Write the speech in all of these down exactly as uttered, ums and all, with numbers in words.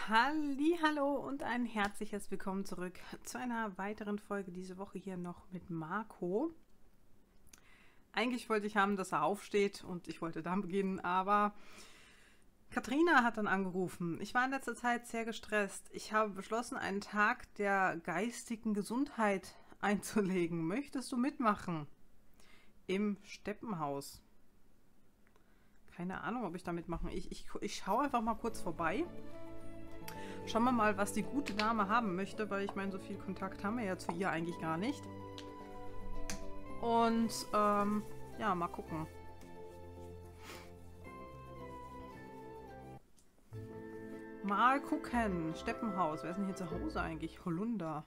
Hallihallo und ein herzliches Willkommen zurück zu einer weiteren Folge diese Woche hier noch mit Marco. Eigentlich wollte ich haben, dass er aufsteht und ich wollte dann beginnen, aber Katrina hat dann angerufen. Ich war in letzter Zeit sehr gestresst. Ich habe beschlossen, einen Tag der geistigen Gesundheit einzulegen. Möchtest du mitmachen? Im Steppenhaus. Keine Ahnung, ob ich da mitmache. Ich, ich, ich schaue einfach mal kurz vorbei. Schauen wir mal, was die gute Dame haben möchte, weil ich meine, so viel Kontakt haben wir ja zu ihr eigentlich gar nicht. Und, ähm, ja, mal gucken. Mal gucken. Steppenhaus. Wer ist denn hier zu Hause eigentlich? Holunder.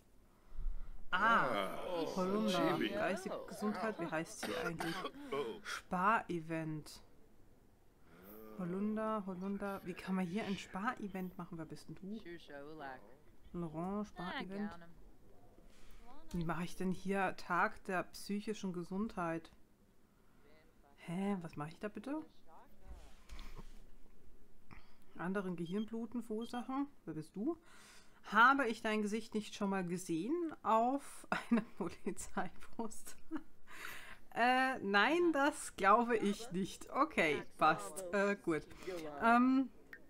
Ah, Holunder. Geistige Gesundheit. Wie heißt sie eigentlich? Spar-Event. Holunder, Holunder. Wie kann man hier ein Spar-Event machen? Wer bist denn du? Laurent, Spar-Event. Wie mache ich denn hier Tag der psychischen Gesundheit? Hä, was mache ich da bitte? Anderen Gehirnbluten verursachen? Wer bist du? Habe ich dein Gesicht nicht schon mal gesehen auf einer Polizeipost? äh, nein, das glaube ich nicht. Okay, passt. Äh, gut. Ähm,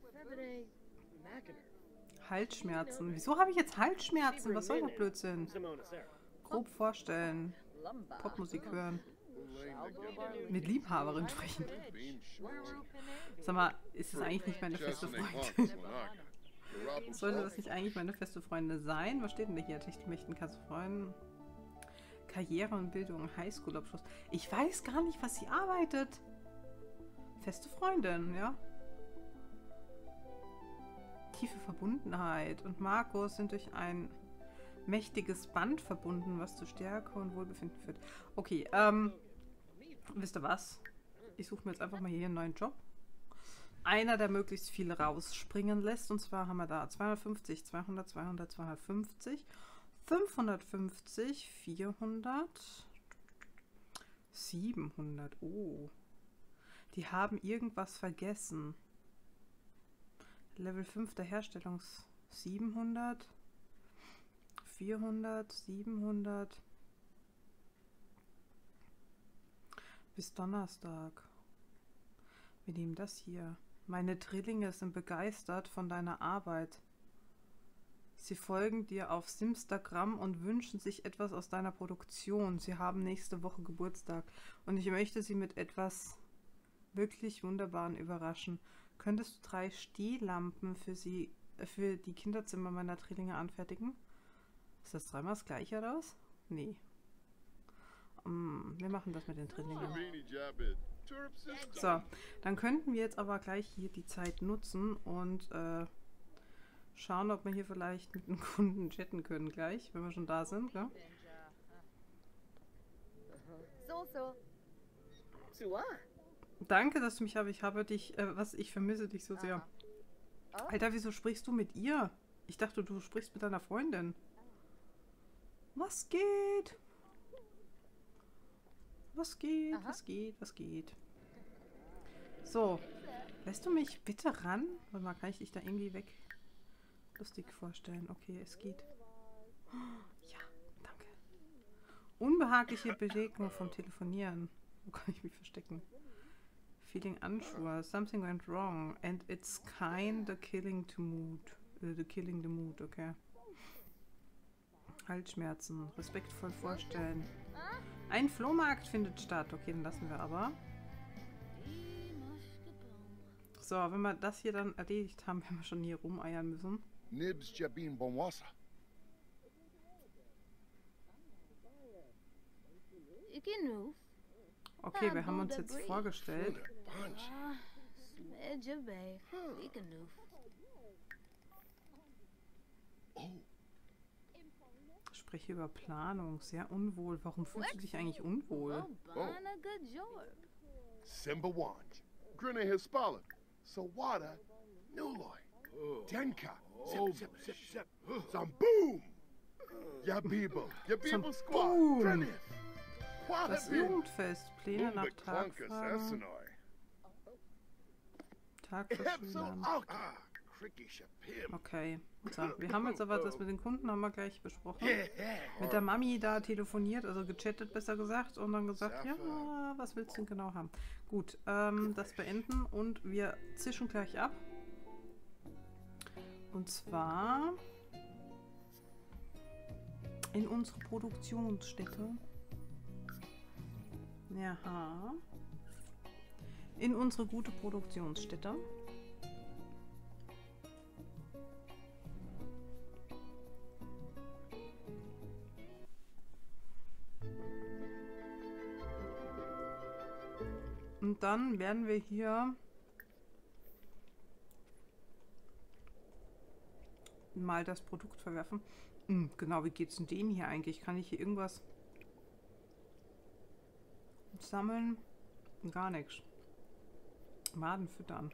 Halsschmerzen. Wieso habe ich jetzt Halsschmerzen? Was soll der Blödsinn? Grob vorstellen. Popmusik hören. Mit Liebhaberin sprechen. Sag mal, ist das eigentlich nicht meine feste Freundin? Sollte das nicht eigentlich meine feste Freundin sein? Was steht denn da hier? Techtelmächten kannst du freuen. Karriere und Bildung, Highschool-Abschluss. Ich weiß gar nicht, was sie arbeitet. Feste Freundin, ja. Tiefe Verbundenheit und Markus sind durch ein mächtiges Band verbunden, was zu Stärke und Wohlbefinden führt. Okay, ähm, wisst ihr was? Ich suche mir jetzt einfach mal hier einen neuen Job. Einer, der möglichst viel rausspringen lässt. Und zwar haben wir da zweihundertfünfzig, zweihundert, zweihundert, zweihundertfünfzig, fünfhundertfünfzig, vierhundert, siebenhundert. Oh. Die haben irgendwas vergessen. Level fünf der Herstellungs... siebenhundert, vierhundert, siebenhundert. Bis Donnerstag. Wir nehmen das hier. Meine Drillinge sind begeistert von deiner Arbeit. Sie folgen dir auf Simstagram und wünschen sich etwas aus deiner Produktion. Sie haben nächste Woche Geburtstag und ich möchte sie mit etwas wirklich Wunderbaren überraschen. Könntest du drei Stehlampen für sie, äh, für die Kinderzimmer meiner Drillinge anfertigen? Ist das dreimal das gleiche oder was? Nee. Um, wir machen das mit den Drillingen. So, dann könnten wir jetzt aber gleich hier die Zeit nutzen und äh, schauen, ob wir hier vielleicht mit einem Kunden chatten können gleich, wenn wir schon da sind, gell? Danke, dass du mich habe. Ich habe dich, äh, was, ich vermisse dich so sehr. Alter, wieso sprichst du mit ihr? Ich dachte, du sprichst mit deiner Freundin. Was geht? Was geht? Aha. Was geht? Was geht? So. Lässt du mich bitte ran? Warte mal, kann ich dich da irgendwie weg lustig vorstellen? Okay, es geht. Ja, danke. Unbehagliche Begegnung vom Telefonieren. Wo kann ich mich verstecken? Feeling unsure. Something went wrong. And it's kinda killing to mood. Uh, the killing the mood, okay. Halsschmerzen. Respektvoll vorstellen. Ein Flohmarkt findet statt. Okay, den lassen wir aber. So, wenn wir das hier dann erledigt haben, werden wir schon hier rumeiern müssen. Okay, wir haben uns jetzt vorgestellt. Spreche über Planung, sehr unwohl. Warum fühlst du dich eigentlich unwohl? Simba Wanj, Grina Hispala, Sawada, Nuloy, Denka, Zip, Zip, Zip, Zamboom, Yabibo, Yabibo Squad, Grenif, Das Jugendfest, Pläne nach Tagfahren, Tag für Schülern. Okay, so, wir haben jetzt aber das mit den Kunden haben wir gleich besprochen. Mit der Mami da telefoniert, also gechattet besser gesagt und dann gesagt, ja, was willst du denn genau haben? Gut, ähm, das beenden und wir zischen gleich ab. Und zwar in unsere Produktionsstätte. Ja. In unsere gute Produktionsstätte. Und dann werden wir hier mal das Produkt verwerfen. Hm, genau, wie geht es denn dem hier eigentlich? Kann ich hier irgendwas sammeln? Gar nichts. Maden füttern.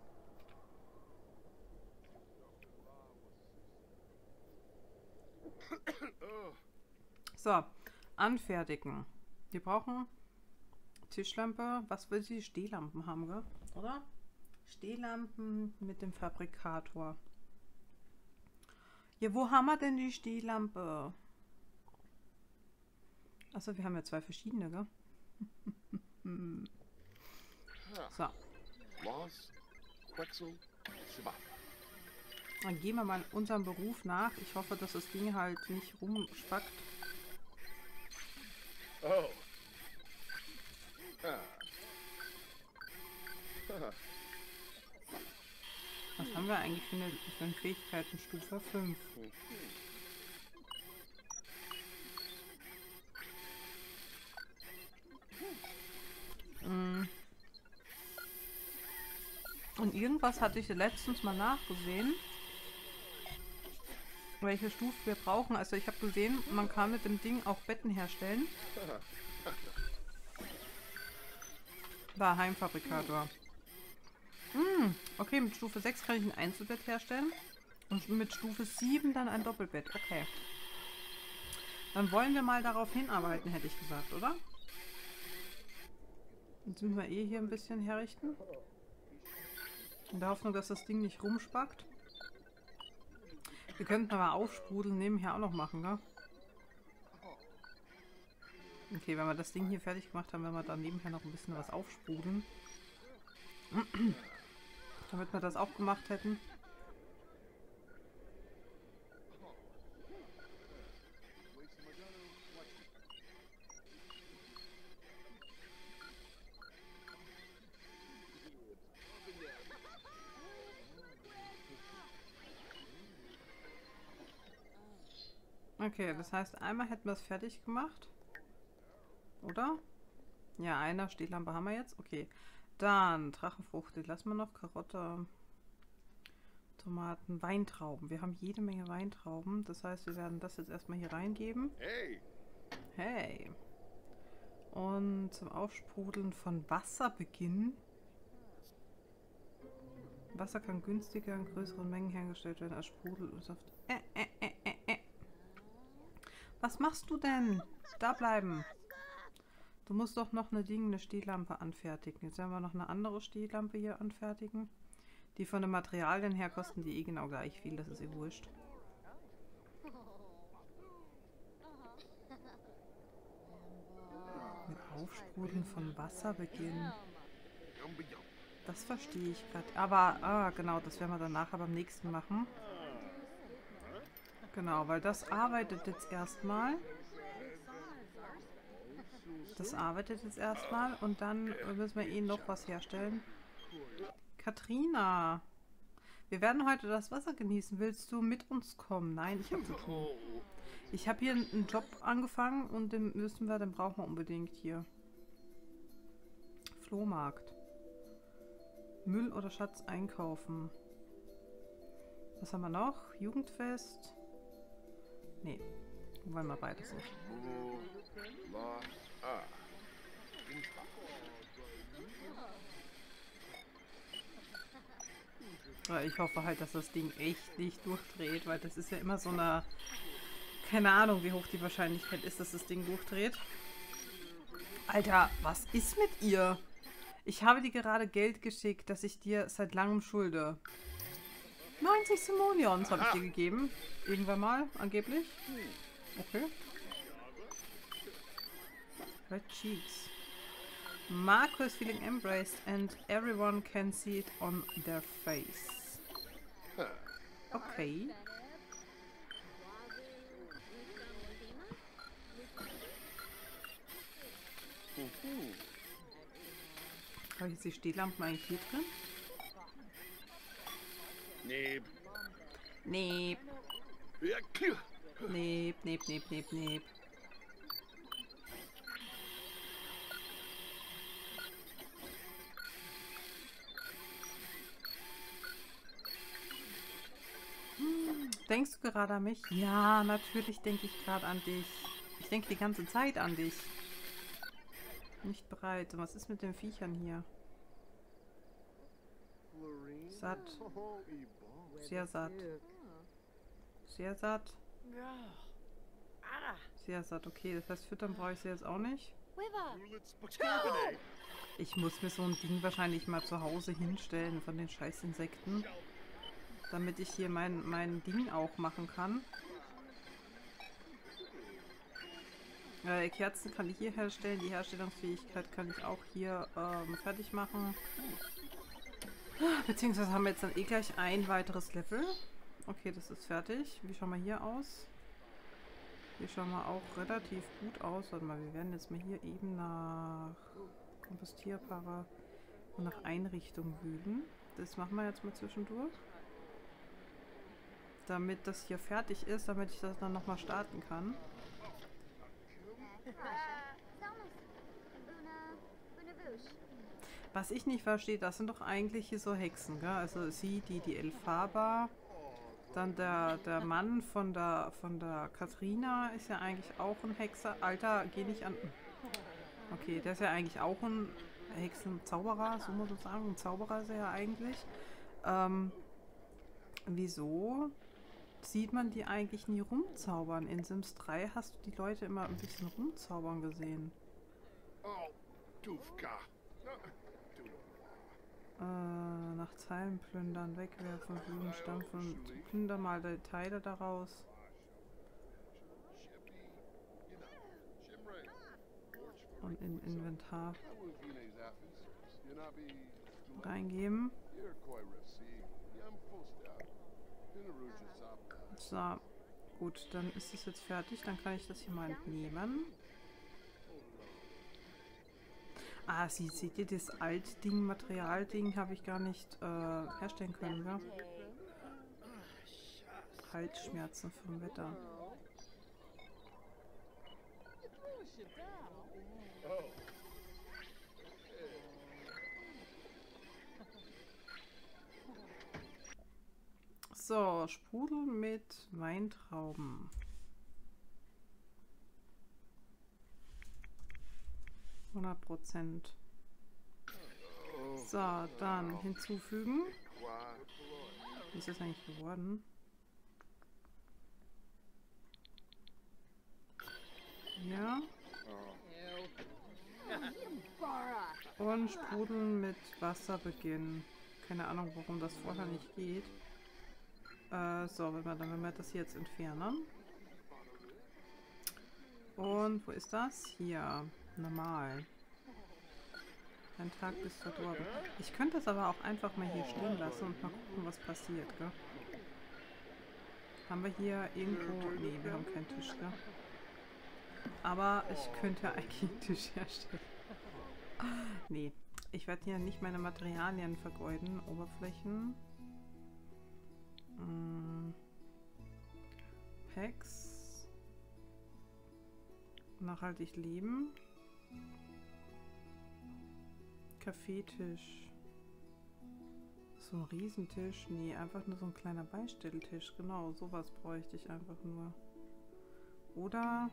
So, anfertigen. Wir brauchen Tischlampe. Was will sie? Stehlampen haben wir, oder? Stehlampen mit dem Fabrikator. Ja, wo haben wir denn die Stehlampe? Achso, wir haben ja zwei verschiedene, gell? So. Dann gehen wir mal unserem Beruf nach. Ich hoffe, dass das Ding halt nicht rumspackt. Oh. Was haben wir eigentlich für eine, für eine Fähigkeitenstufe? fünf. Mm. Und irgendwas hatte ich letztens mal nachgesehen, welche Stufe wir brauchen. Also ich habe gesehen, man kann mit dem Ding auch Betten herstellen. Da, Heimfabrikator. Hm, okay, mit Stufe sechs kann ich ein Einzelbett herstellen. Und mit Stufe sieben dann ein Doppelbett. Okay. Dann wollen wir mal darauf hinarbeiten, hätte ich gesagt, oder? Jetzt müssen wir eh hier ein bisschen herrichten. In der Hoffnung, dass das Ding nicht rumspackt. Wir könnten aber aufsprudeln nebenher auch noch machen, ne? Okay, wenn wir das Ding hier fertig gemacht haben, werden wir dann nebenher noch ein bisschen was aufsprudeln. Damit wir das auch gemacht hätten. Okay, das heißt, einmal hätten wir es fertig gemacht. Oder? Ja, einer Stehlampe haben wir jetzt. Okay. Dann Drachenfrucht, den lassen wir noch. Karotte, Tomaten, Weintrauben. Wir haben jede Menge Weintrauben. Das heißt, wir werden das jetzt erstmal hier reingeben. Hey. Hey. Und zum Aufsprudeln von Wasser beginnen. Wasser kann günstiger in größeren Mengen hergestellt werden als Sprudel und Saft. Äh, äh, äh, äh, äh. Was machst du denn? Da bleiben. Du musst doch noch eine Ding, eine Stehlampe anfertigen. Jetzt werden wir noch eine andere Stehlampe hier anfertigen. Die von den Materialien her kosten die eh genau gleich viel. Das ist eh wurscht. Mit Aufsprudeln von Wasser beginnen. Das verstehe ich gerade. Aber, ah, genau, das werden wir dann nachher beim nächsten machen. Genau, weil das arbeitet jetzt erstmal. Das arbeitet jetzt erstmal und dann müssen wir eh noch was herstellen. Katrina, wir werden heute das Wasser genießen. Willst du mit uns kommen? Nein, ich habe zu tun. Ich habe hier einen Job angefangen und den müssen wir, den brauchen wir unbedingt hier. Flohmarkt. Müll oder Schatz einkaufen. Was haben wir noch? Jugendfest. Nee, wollen wir beides nicht. Ich hoffe halt, dass das Ding echt nicht durchdreht, weil das ist ja immer so eine... Keine Ahnung, wie hoch die Wahrscheinlichkeit ist, dass das Ding durchdreht. Alter, was ist mit ihr? Ich habe dir gerade Geld geschickt, das ich dir seit langem schulde. neunzig Simoleons habe ich dir gegeben. Irgendwann mal, angeblich. Okay. Red cheeks. Marco is feeling embraced and everyone can see it on their face. Okay. Habe ich jetzt die Stehlampen eigentlich hier drin? Neb. Neb. Neb, neb, neb, neb, neb. Hm, denkst du gerade an mich? Ja, natürlich denke ich gerade an dich. Ich denke die ganze Zeit an dich. Nicht bereit. Was ist mit den Viechern hier? Satt. Sehr satt. Sehr satt. Sehr satt. Okay, das heißt, füttern brauche ich sie jetzt auch nicht. Ich muss mir so ein Ding wahrscheinlich mal zu Hause hinstellen von den scheiß Insekten. Damit ich hier mein, mein Ding auch machen kann. Äh, Kerzen kann ich hier herstellen. Die Herstellungsfähigkeit kann ich auch hier ähm, fertig machen. Beziehungsweise haben wir jetzt dann eh gleich ein weiteres Level. Okay, das ist fertig. Wie schauen wir hier aus? Hier schauen wir auch relativ gut aus. Warte mal, wir werden jetzt mal hier eben nach kompostierbarer und nach Einrichtung wühlen. Das machen wir jetzt mal zwischendurch. Damit das hier fertig ist, damit ich das dann nochmal starten kann. Was ich nicht verstehe, das sind doch eigentlich hier so Hexen, gell? Also sie, die, die Elphaba, dann der, der Mann von der, von der Katharina ist ja eigentlich auch ein Hexer. Alter, geh nicht an... Okay, der ist ja eigentlich auch ein Hexenzauberer, so muss man sagen. Ein Zauberer ist er ja eigentlich. Ähm, wieso sieht man die eigentlich nie rumzaubern? In Sims drei hast du die Leute immer ein bisschen rumzaubern gesehen. Oh, Dufka. Äh, nach Zeilen plündern, wegwerfen, wühlen, stampfen. Plünder mal die Teile daraus. Und in Inventar reingeben. So, gut, dann ist es jetzt fertig. Dann kann ich das hier mal entnehmen. Ah, sie, seht ihr, das Altding, Materialding habe ich gar nicht äh, herstellen können, ja? Halsschmerzen vom Wetter. So, Sprudel mit Weintrauben. hundert Prozent. So, dann hinzufügen. Wie ist das eigentlich geworden? Ja. Und Sprudeln mit Wasser beginnen. Keine Ahnung, warum das vorher nicht geht. Äh, so, wenn wir, dann wenn wir das hier jetzt entfernen. Und wo ist das? Hier. Normal. Ein Tag bis verdorben. Ich könnte das aber auch einfach mal hier stehen lassen und mal gucken, was passiert, gell? Haben wir hier irgendwo... Nee, wir haben keinen Tisch, gell? Aber ich könnte eigentlich einen Tisch herstellen. Nee, ich werde hier nicht meine Materialien vergeuden. Oberflächen. Hm. Packs. Nachhaltig leben. Kaffeetisch. So ein Riesentisch? Nee, einfach nur so ein kleiner Beistelltisch. Genau, sowas bräuchte ich einfach nur. Oder...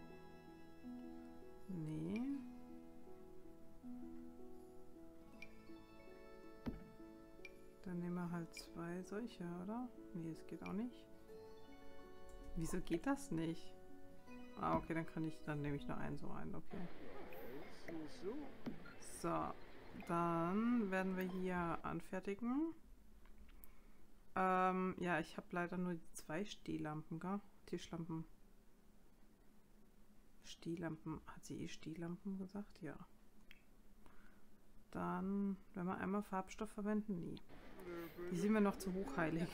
Nee. Dann nehmen wir halt zwei solche, oder? Nee, es geht auch nicht. Wieso geht das nicht? Ah, okay, dann kann ich, dann nehme ich nur einen so ein, okay. So, dann werden wir hier anfertigen. Ähm, ja, ich habe leider nur die zwei Stehlampen, gell? Tischlampen. Stehlampen. Hat sie eh Stehlampen gesagt? Ja. Dann, wenn wir einmal Farbstoff verwenden, nee. Die sind mir noch zu hochheilig.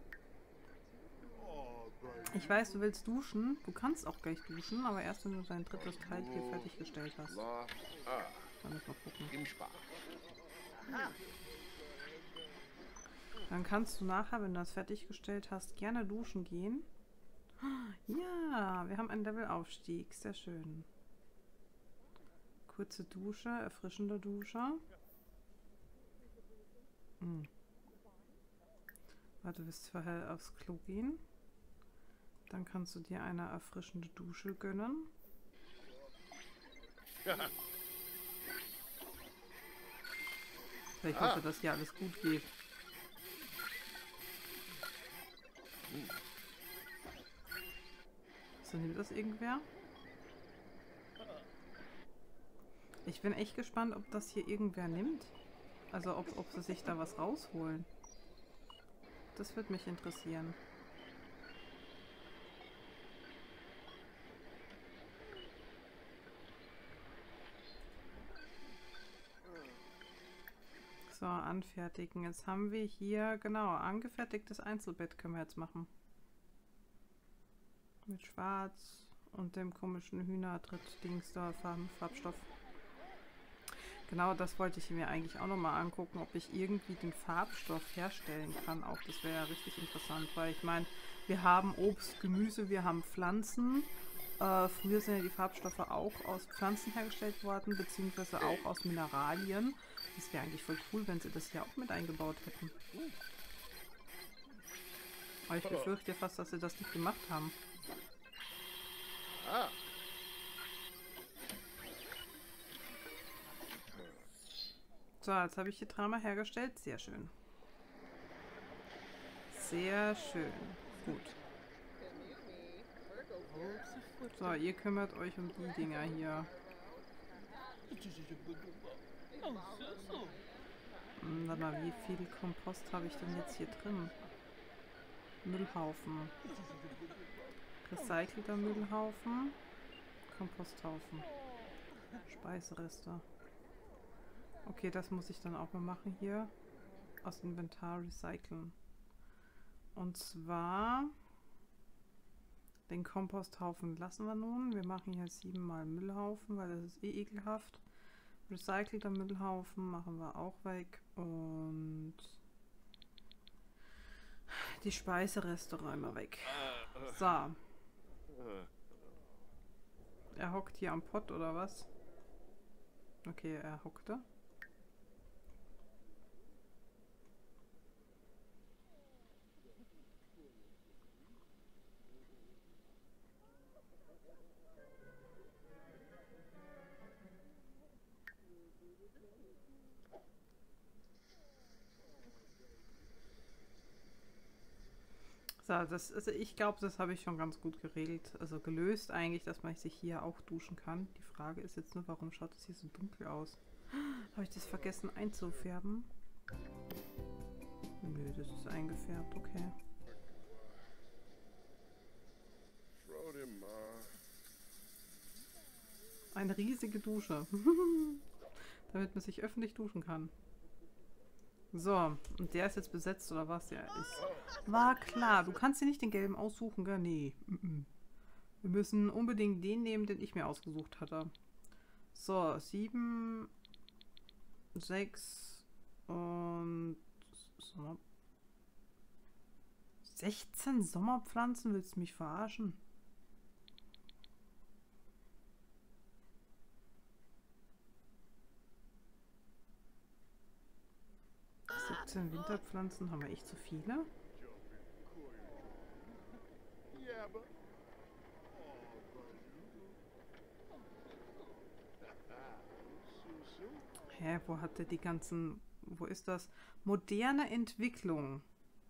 Ich weiß, du willst duschen. Du kannst auch gleich duschen, aber erst wenn du dein drittes Teil hier fertiggestellt hast. Dann müssen wir gucken. Dann kannst du nachher, wenn du das fertiggestellt hast, gerne duschen gehen. Ja, wir haben einen Levelaufstieg. Sehr schön. Kurze Dusche, erfrischende Dusche. Hm. Warte, du wirst vorher aufs Klo gehen. Dann kannst du dir eine erfrischende Dusche gönnen. Ich hoffe, dass hier alles gut geht. So, nimmt das irgendwer? Ich bin echt gespannt, ob das hier irgendwer nimmt. Also ob, ob sie sich da was rausholen. Das wird mich interessieren. So, anfertigen. Jetzt haben wir hier, genau, angefertigtes Einzelbett können wir jetzt machen. Mit Schwarz und dem komischen Hühnertritt-Dings da, Farben, Farbstoff. Genau, das wollte ich mir eigentlich auch nochmal angucken, ob ich irgendwie den Farbstoff herstellen kann. Auch das wäre ja richtig interessant, weil ich meine, wir haben Obst, Gemüse, wir haben Pflanzen. Äh, früher sind ja die Farbstoffe auch aus Pflanzen hergestellt worden, beziehungsweise auch aus Mineralien. Das wäre eigentlich voll cool, wenn sie das hier auch mit eingebaut hätten. Aber ich befürchte fast, dass sie das nicht gemacht haben. Ah. So, jetzt habe ich die Drama hergestellt. Sehr schön. Sehr schön. Gut. So, ihr kümmert euch um die Dinger hier. Hm, warte mal, wie viel Kompost habe ich denn jetzt hier drin? Müllhaufen. Recycelter Müllhaufen. Komposthaufen. Speisereste. Okay, das muss ich dann auch mal machen hier. Aus Inventar recyceln. Und zwar den Komposthaufen lassen wir nun. Wir machen hier siebenmal Müllhaufen, weil das ist eh ekelhaft. Recycelter Müllhaufen machen wir auch weg. Und die Speisereste räumen wir weg. So. Er hockt hier am Pott oder was? Okay, er hockte. So, das, also ich glaube, das habe ich schon ganz gut geregelt, also gelöst eigentlich, dass man sich hier auch duschen kann. Die Frage ist jetzt nur, warum schaut es hier so dunkel aus? Habe ich das vergessen einzufärben? Nö, das ist eingefärbt, okay. Eine riesige Dusche. Damit man sich öffentlich duschen kann. So, und der ist jetzt besetzt, oder was? Ja, ist. War klar. Du kannst dir nicht den gelben aussuchen, gell? Nee. Wir müssen unbedingt den nehmen, den ich mir ausgesucht hatte. So, sieben, sechs und Sommer. sechzehn Sommerpflanzen? Willst du mich verarschen? siebzehn Winterpflanzen, haben wir echt zu viele? Hä, wo hat der die ganzen... Wo ist das? Moderne Entwicklung.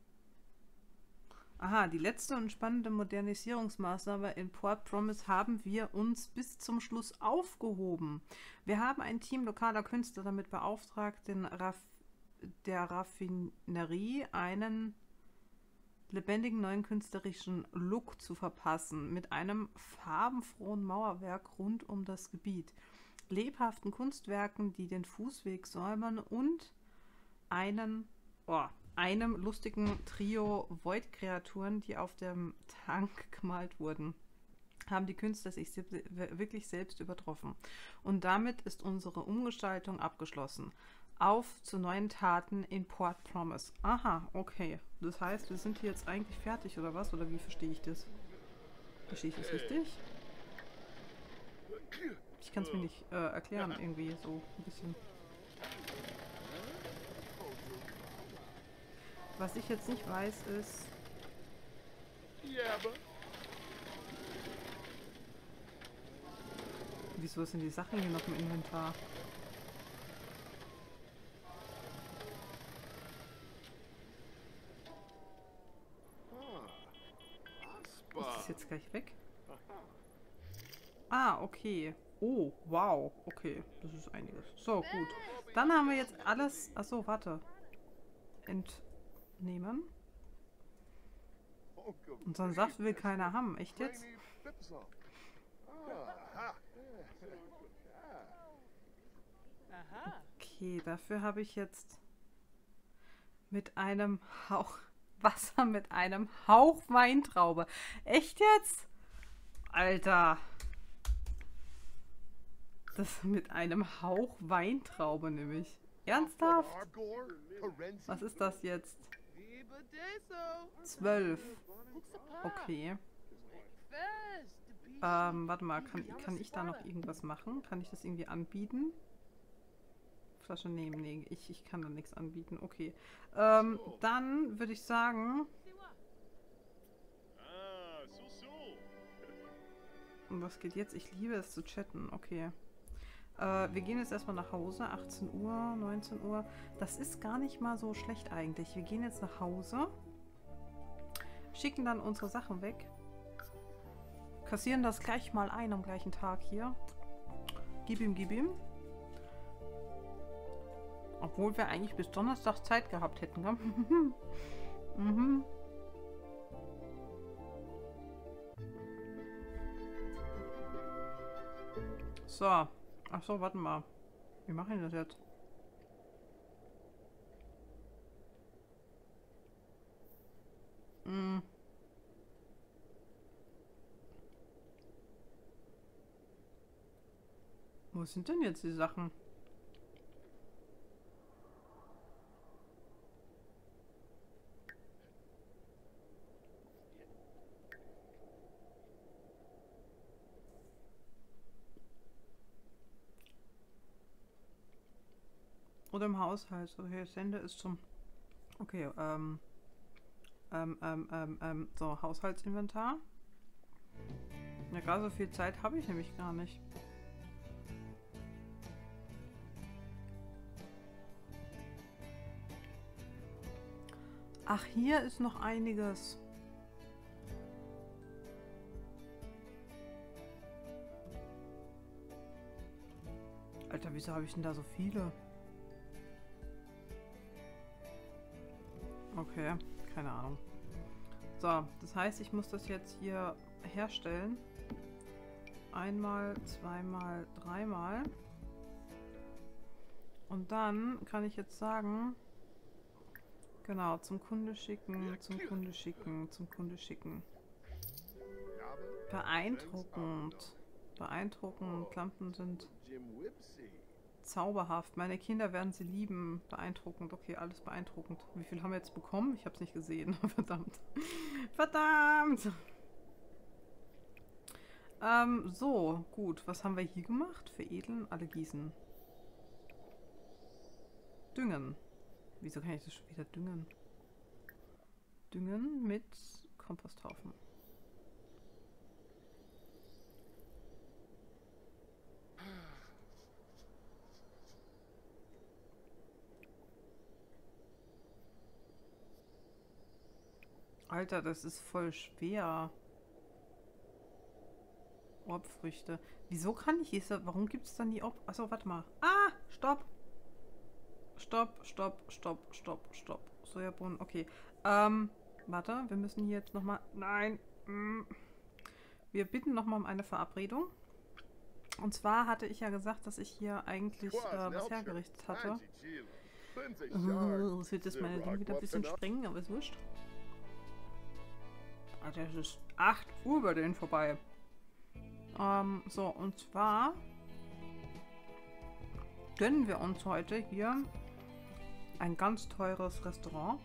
Aha, die letzte und spannende Modernisierungsmaßnahme in Port Promise haben wir uns bis zum Schluss aufgehoben. Wir haben ein Team lokaler Künstler damit beauftragt, den Raff der Raffinerie einen lebendigen neuen künstlerischen Look zu verpassen, mit einem farbenfrohen Mauerwerk rund um das Gebiet, lebhaften Kunstwerken, die den Fußweg säubern und einen, oh, einem lustigen Trio Void-Kreaturen, die auf dem Tank gemalt wurden, haben die Künstler sich wirklich selbst übertroffen. Und damit ist unsere Umgestaltung abgeschlossen. Auf zu neuen Taten in Port Promise. Aha, okay. Das heißt, wir sind hier jetzt eigentlich fertig, oder was? Oder wie verstehe ich das? Verstehe ich das richtig? Ich kann es mir nicht äh, erklären, irgendwie so ein bisschen. Was ich jetzt nicht weiß, ist... Wieso sind die Sachen hier noch im Inventar? Ist das jetzt gleich weg? Ah, okay. Oh, wow. Okay, das ist einiges. So, gut. Dann haben wir jetzt alles... Achso, warte. Entnehmen. Unseren Saft will keiner haben. Echt jetzt? Okay, dafür habe ich jetzt mit einem Hauch Wasser mit einem Hauch Weintraube. Echt jetzt? Alter. Das mit einem Hauch Weintraube nämlich. Ernsthaft? Was ist das jetzt? Zwölf. Okay. Ähm, warte mal, kann, kann ich da noch irgendwas machen? Kann ich das irgendwie anbieten? Flasche nehmen, nee, ich, ich kann da nichts anbieten. Okay. Ähm, dann würde ich sagen... Und was geht jetzt? Ich liebe es zu chatten. Okay. Äh, wir gehen jetzt erstmal nach Hause. achtzehn Uhr, neunzehn Uhr. Das ist gar nicht mal so schlecht eigentlich. Wir gehen jetzt nach Hause. Schicken dann unsere Sachen weg. Kassieren das gleich mal ein am gleichen Tag hier. Gib ihm, gib ihm. Obwohl wir eigentlich bis Donnerstag Zeit gehabt hätten, gell? Mhm. So. Ach so, warte mal. Wie machen wir das jetzt? Hm. Wo sind denn jetzt die Sachen? Oder im Haushalt. Okay, Sende ist zum... Okay, ähm... Ähm, ähm, ähm, ähm, so, Haushaltsinventar. Ja, gerade so viel Zeit habe ich nämlich gar nicht. Ach, hier ist noch einiges. Alter, wieso habe ich denn da so viele? Okay, keine Ahnung. So, das heißt, ich muss das jetzt hier herstellen. Einmal, zweimal, dreimal. Und dann kann ich jetzt sagen, genau, zum Kunde schicken, zum Kunde schicken, zum Kunde schicken. Beeindruckend. Beeindruckend. Lampen sind zauberhaft. Meine Kinder werden sie lieben. Beeindruckend. Okay, alles beeindruckend. Wie viel haben wir jetzt bekommen? Ich habe es nicht gesehen. Verdammt. Verdammt. Ähm, so, gut. Was haben wir hier gemacht? Veredeln, alle gießen. Düngen. Wieso kann ich das schon wieder düngen? Düngen mit Komposthaufen. Alter, das ist voll schwer. Obfrüchte. Wieso kann ich diese... Warum gibt es dann die Ob... Achso, warte mal. Ah, stopp. Stopp, stopp, stopp, stopp, stopp. Sojabohnen, okay. Ähm, Warte, wir müssen hier jetzt nochmal... Nein. mm. Wir bitten nochmal um eine Verabredung. Und zwar hatte ich ja gesagt, dass ich hier eigentlich äh, was hergerichtet hatte. Es wird jetzt meine Ding wieder ein bisschen sprengen, aber ist wurscht. Alter, es ist acht Uhr über den vorbei. Ähm, so, und zwar gönnen wir uns heute hier ein ganz teures Restaurant.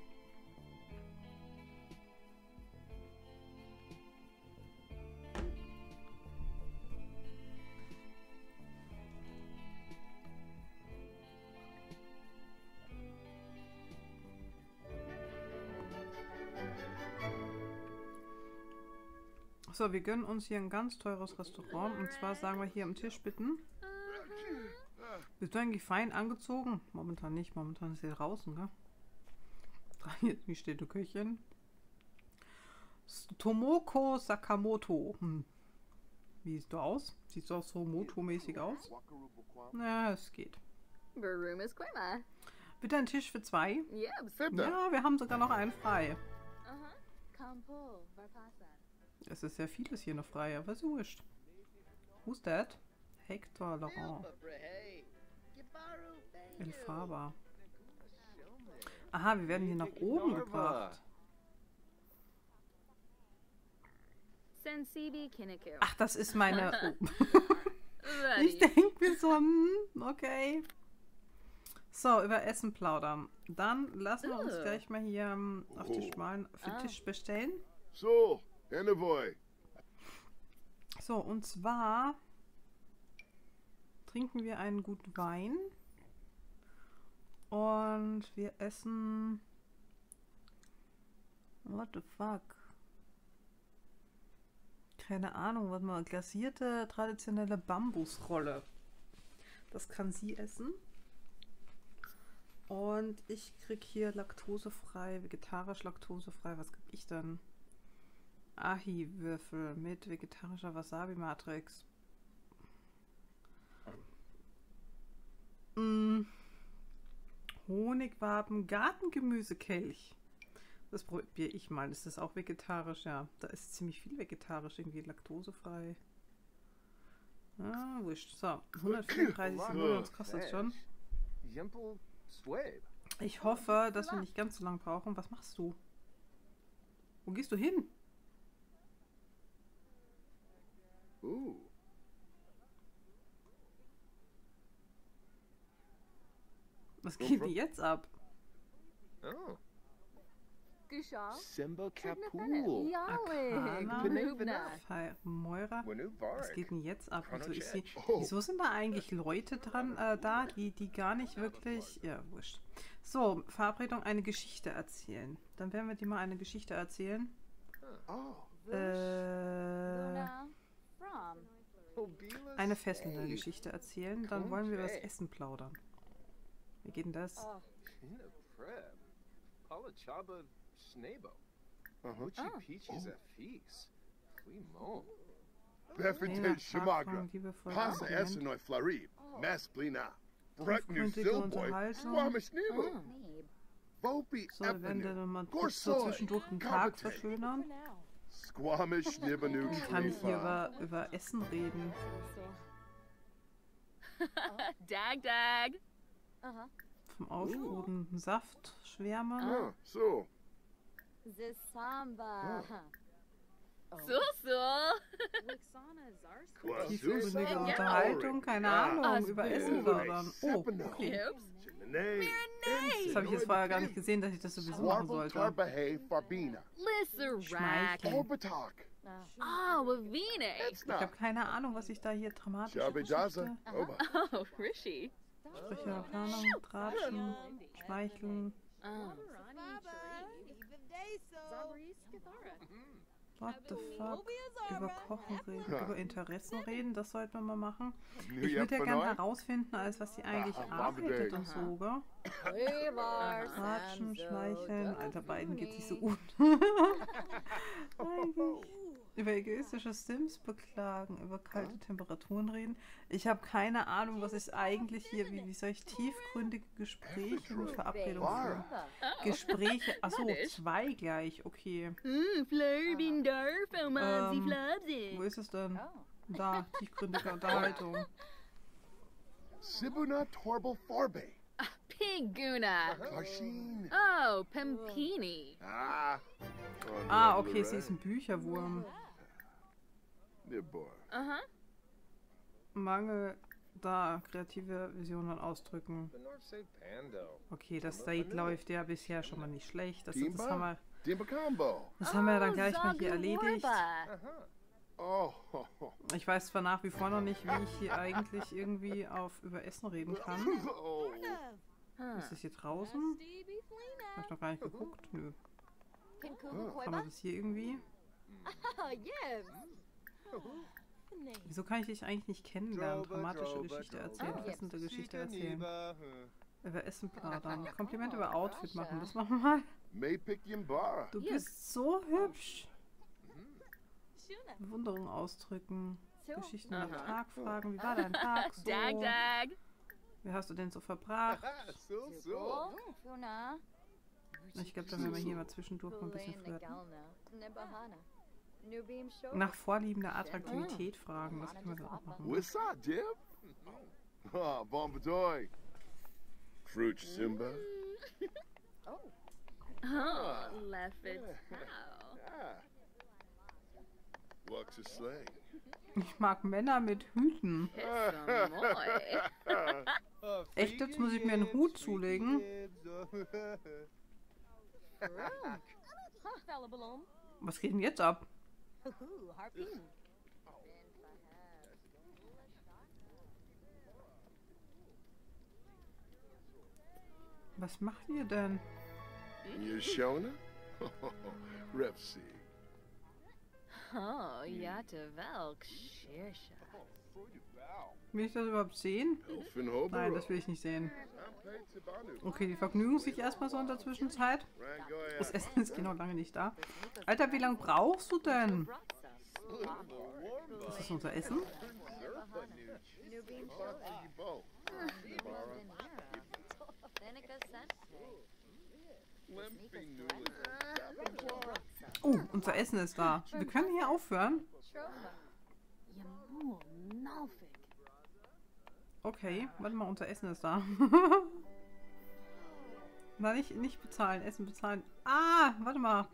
So, wir gönnen uns hier ein ganz teures Restaurant. Und zwar sagen wir hier am Tisch bitten. Bist du eigentlich fein angezogen? Momentan nicht. Momentan ist sie draußen, gell? Wie steht die Köchin? Tomoko Sakamoto. Hm. Wie siehst du aus? Siehst du auch so Moto-mäßig aus? Ja, es geht. Bitte ein Tisch für zwei. Ja, wir haben sogar noch einen frei. Es ist sehr vieles hier noch frei, aber so wurscht. Who's that? Hector Laurent. El Faba. Aha, wir werden hier nach oben gebracht. Ach, das ist meine... Oh. Ich denke mir so, hm, okay. So, über Essen plaudern. Dann lassen wir uns gleich mal hier um, auf den schmalen für den Tisch bestellen. So, Envoy. So, und zwar trinken wir einen guten Wein. Und wir essen... What the fuck? Keine Ahnung, was mal. Glasierte, traditionelle Bambusrolle. Das kann sie essen. Und ich krieg hier laktosefrei, vegetarisch laktosefrei. Was krieg ich dann? Ahi-Würfel mit vegetarischer Wasabi-Matrix. Mm. Honigwaben, Gartengemüsekelch. Das probiere ich mal. Ist das auch vegetarisch? Ja, da ist ziemlich viel vegetarisch, irgendwie laktosefrei. Ah, wurscht. So, hundertvierunddreißig Sekunden, was kostet das schon? Ich hoffe, dass wir nicht ganz so lange brauchen. Was machst du? Wo gehst du hin? Ooh. Was geht denn jetzt ab? Oh. Simba Kapul. Akana, Moira. Was geht denn jetzt ab? Wieso, ist sie, wieso sind da eigentlich Leute dran äh, da, die, die gar nicht wirklich... Ja, wurscht. So, Verabredung, eine Geschichte erzählen. Dann werden wir dir mal eine Geschichte erzählen. Äh, eine fesselnde Geschichte erzählen. Dann wollen wir über das Essen plaudern. Wie geht denn das? Befetet Shamagra. Pasa Essenoi Flarib. Masplina. Breknu Silboy. Squamish Nibu. Vopi So, wir werden dann mal kurz so zwischendurch den Tag verschönern. Squamish Nibanu. Ich kann hier über, über Essen reden. Dag, dag. Vom aufgerodenen Saft schwärmen. Ah, so. Zisamba. So, so. Tiefgründige Unterhaltung, keine Ahnung, über Essen plaudern. Oh, okay. Das habe ich jetzt vorher gar nicht gesehen, dass ich das sowieso machen sollte. Schmeicheln. Ah, Wavine. Ich habe keine Ahnung, was ich da hier dramatisch Geschichte. Oh, Rishi. Sprüche, Planung, Tratschen, Schmeicheln. What the fuck? Über Kochen reden, über Interessen reden, das sollten wir mal machen. Ich würde ja gerne herausfinden, als was sie eigentlich arbeitet und so, gell? Ratschen, schmeicheln. Alter, beiden geht sich so gut. Eigentlich. Über egoistische Sims beklagen, über kalte Temperaturen reden. Ich habe keine Ahnung, was ich eigentlich hier, wie, wie soll ich tiefgründige Gespräche mit Verabredung führen? Gespräche, achso, zwei gleich, okay. Hm, Flörbindorf, Ähm, wo ist es denn? Da, tiefgründige Unterhaltung. Sibuna Torbal Farbe. Piguna. Karshin. Oh, Pimpini. Ah. Ah, okay, sie ist ein Bücherwurm. Aha. Mangel da, kreative Visionen ausdrücken. Okay, das Date läuft ja bisher schon mal nicht schlecht. Das, das haben wir, das haben wir dann gleich mal hier erledigt. Ich weiß zwar nach wie vor noch nicht, wie ich hier eigentlich irgendwie auf über Essen reden kann. Ist das hier draußen? Hab ich noch gar nicht geguckt? Nö. Kann man das hier irgendwie? Wieso kann ich dich eigentlich nicht kennenlernen? Dramatische Geschichte erzählen, fessende Geschichte erzählen. Über Essen plaudern. Komplimente über Outfit machen. Das machen wir mal. Du bist so hübsch. Bewunderung ausdrücken. Geschichten über den Tag fragen. Wie war dein Tag so? Dag, dag. Wie hast du denn so verbracht? Ich glaube, dann werden wir hier mal zwischendurch mal ein bisschen flirten. Nach vorliebender Attraktivität fragen, das können wir dann auch machen. What's up, Jim? Ah, Bombadoy. Fruit Simba. Oh, left it Lux is slay. Ich mag Männer mit Hüten. Echt, jetzt muss ich mir einen Hut zulegen? Was geht denn jetzt ab? Was macht ihr denn? Yeshona? Repsi. Oh, Yata Velk, Shersha. Will ich das überhaupt sehen? Nein, das will ich nicht sehen. Okay, die vergnügen sich erstmal so in der Zwischenzeit. Das Essen ist genau lange nicht da. Alter, wie lange brauchst du denn? Das ist unser Essen. Oh, unser Essen ist da. Wir können hier aufhören. Okay, warte mal, unser Essen ist da. Na, nicht, nicht bezahlen, Essen bezahlen. Ah, warte mal.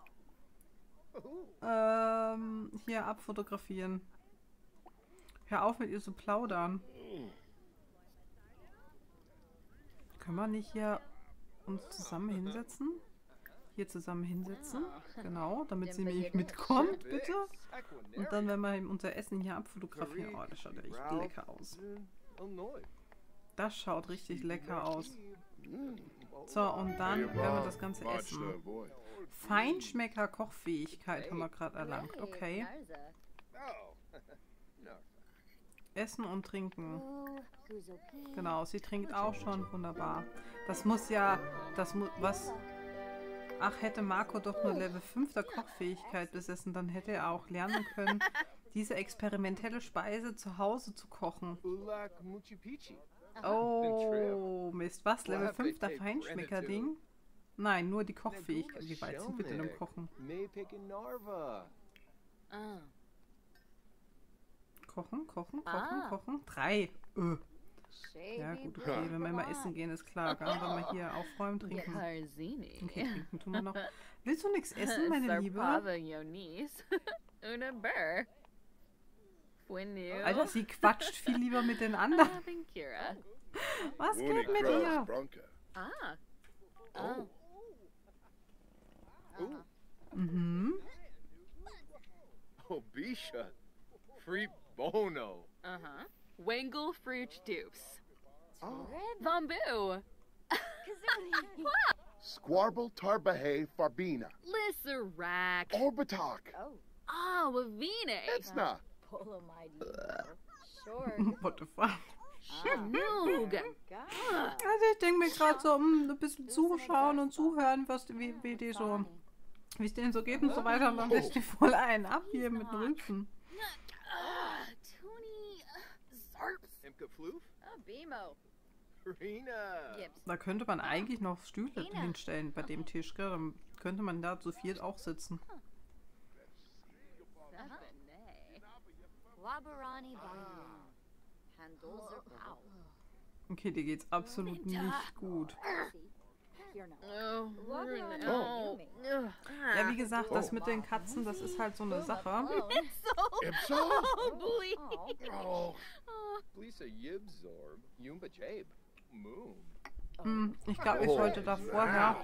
Ähm, hier abfotografieren. Hör auf mit ihr zu plaudern. Können wir nicht hier uns zusammen hinsetzen? Hier zusammen hinsetzen. Genau, damit sie nämlich mitkommt, bitte. Und dann, wenn wir unser Essen hier abfotografieren. Oh, das schaut ja echt lecker aus. Das schaut richtig lecker aus. So, und dann werden wir das Ganze essen. Feinschmecker-Kochfähigkeit haben wir gerade erlangt. Okay. Essen und trinken. Genau, sie trinkt auch schon. Wunderbar. Das muss ja... Das muss... Was... Ach, hätte Marco doch nur Level fünf der Kochfähigkeit besessen, dann hätte er auch lernen können, diese experimentelle Speise zu Hause zu kochen. Oh, Mist. Was? Level fünf der Feinschmecker-Ding? Nein, nur die Kochfähigkeit. Wie weit sind wir denn im Kochen? Kochen, kochen, kochen, kochen. Drei. Öh. Ja gut, okay, wenn wir immer essen gehen, ist klar. Dann wollen wir hier aufräumen, trinken. Okay, trinken tun wir noch. Willst du nichts essen, meine Liebe? Alter, sie quatscht viel lieber mit den anderen. Was geht mit ihr? Ah. Oh. Mhm. Oh, Bisha. Free Bono. Uh-huh. Wangle Fruit Dupes. Oh. Bamboo. Squarble Tarbahe Farbina. Lisserac. Orbitak. Oh, Wavine. Etsna. What the fuck? Schnoog. Also ich denke mir gerade so, um ein bisschen zuschauen und zuhören, was, wie, wie die so, wie es denen so geht und so weiter. Und dann lässt die voll einen ab hier mit den Rülpsen. Ah, Toonie. Zarps. Imka Floof? Ah, Bimo. Rena. Gibbs. Da könnte man eigentlich noch Stühle hinstellen bei dem Tisch, gell? Dann könnte man da zu viert auch sitzen. Sabane. Wabarani Bayou. Handolzer Pow. Okay, dir geht's absolut nicht gut. Here now. Oh, Wabarani no. Bayou. Ja, wie gesagt, das mit den Katzen, das ist halt so eine Sache. Ipso? Oh, please. Oh, Lisa Yibzorb. Yumba Jabe. Moon. Hm, ich glaube, ich sollte da vorher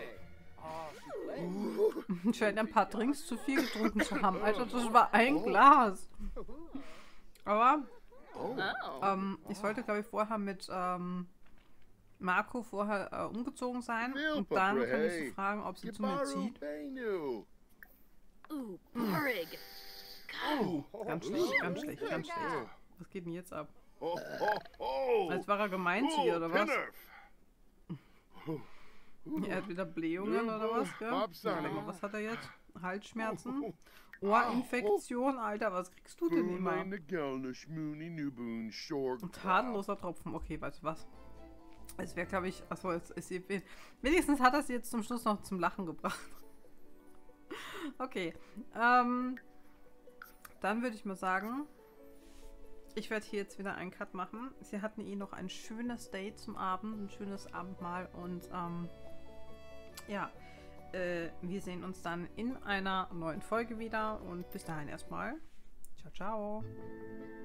scheint ein paar Drinks zu viel getrunken zu haben. Alter, das war ein Glas. Aber Oh. ähm, ich sollte, glaube ich, vorher mit ähm, Marco vorher äh, umgezogen sein. Und dann kann ich sie fragen, ob sie zu mir Gibaru zieht. Benu. Ooh, porrig. Oh, ganz schlecht, ganz schlecht, ganz schlecht. Was geht denn jetzt ab? Oh, oh, oh. Als war er gemein zu ihr, oder was? Pinnerf. Er hat wieder Blähungen oder was? Gell? Babsani. Warte mal, was hat er jetzt? Halsschmerzen? Ohrinfektion? Alter, was kriegst du denn immer? Meine Gelne Schmuni Nubun Short. Ein tadelloser Tropfen. Okay, weißt du was? Es wäre, glaube ich, achso, jetzt ist sie, wenigstens hat er sie jetzt zum Schluss noch zum Lachen gebracht. Okay, ähm, dann würde ich mal sagen, ich werde hier jetzt wieder einen Cut machen. Sie hatten eh noch ein schönes Date zum Abend, ein schönes Abendmahl und ähm, ja, äh, wir sehen uns dann in einer neuen Folge wieder und bis dahin erstmal. Ciao, ciao.